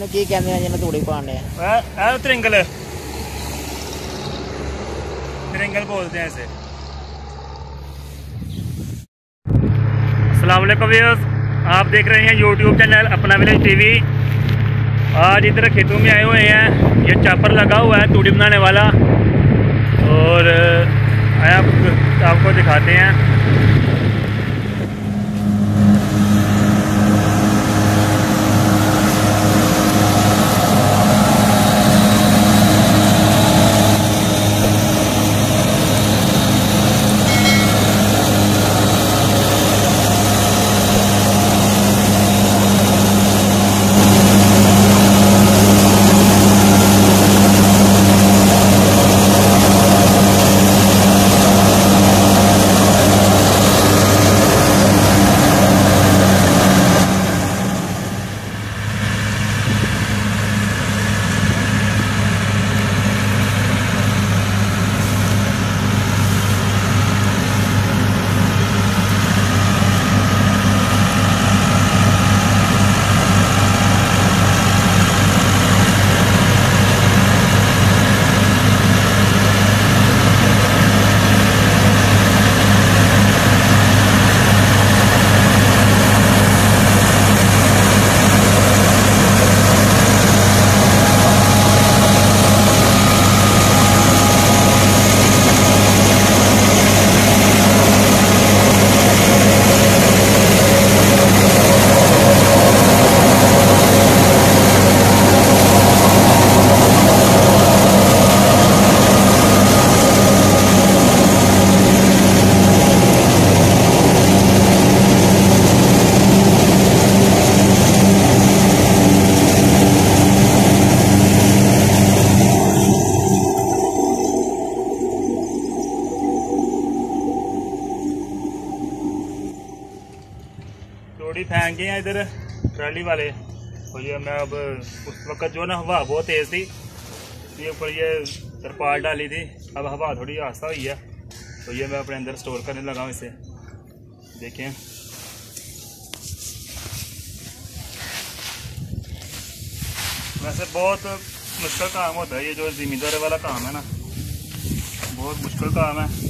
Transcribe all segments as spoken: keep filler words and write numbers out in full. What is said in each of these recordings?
की कहते हैं जिन्हें तूड़ी पाने हैं त्रिंगल त्रिंगल बोलते हैं इसे। अस्सलाम वालेकुम व्यूअर्स, आप देख रहे हैं YouTube channel Apna Village TV. आज इधर खेतों में आए हुए हैं, ये चापर लगा हुआ है तूड़ी बनाने वाला और आप, आपको दिखाते हैं। तोड़ी फेंक गए हैं इधर ट्रॉली वाले। तो ये मैं अब उस वक्त जो ना हवा बहुत तेज़ थी, ये ऊपर ये तरपाल डाली थी, अब हवा थोड़ी आस्ता हुई है तो ये मैं अपने अंदर स्टोर करने लगा हूँ इसे। देखें वैसे बहुत मुश्किल काम होता है ये जो ज़मींदारी वाला काम है ना, बहुत मुश्किल काम है।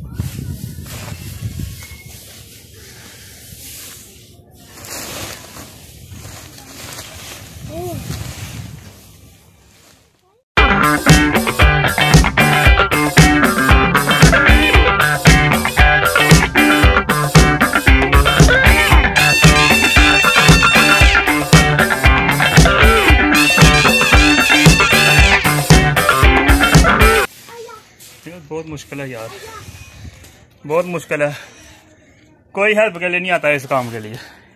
बहुत मुश्किल है यार, बहुत मुश्किल है, कोई हेल्प के लिए नहीं आता है इस काम के लिए।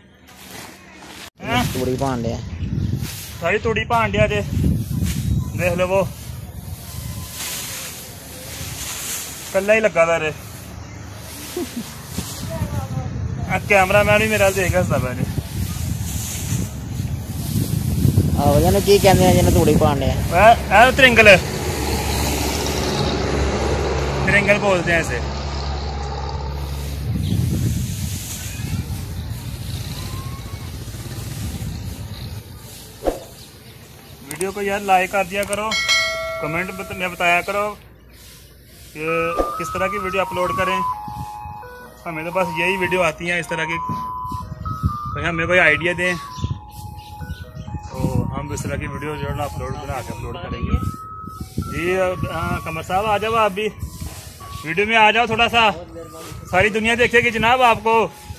तूड़ी पान दिया सारी तूड़ी पान दिया जे देख लो, वो कल्ला ही लगा था रे। कैमरा मैन भी मेरा देख हसदा मैंने। आहो जाने की कहते हैं जिन्हें तूड़ी पान दिया त्रिंगल त्रिंगल बोलते हैं इसे। वीडियो को यार लाइक कर दिया करो, कमेंट में बताया करो कि किस तरह की वीडियो अपलोड करें। हमें तो बस यही वीडियो आती हैं इस तरह की, तो हमें कोई आइडिया दें तो हम इस तरह की वीडियो जो है ना अपलोड बना के अपलोड करेंगे। जी हाँ कमर साहब आ जाओ, आप भी वीडियो में आ जाओ, थोड़ा सा सारी दुनिया देखेगी जनाब आपको।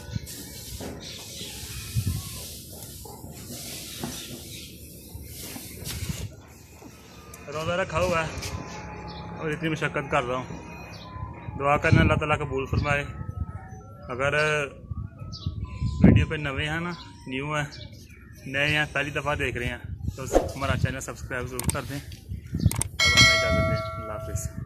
रोज़ा रखा हुआ है और इतनी मशक्क़त कर रहा हूँ, दुआ करना अल्लाह ताला कबूल फरमाए। अगर वीडियो पे नवे हैं ना, न्यू है, नए हैं, पहली दफ़ा देख रहे हैं तो हमारा चैनल सब्सक्राइब जरूर कर दें। अब हमें इजाज़त दें, अल्लाह हाफिज़।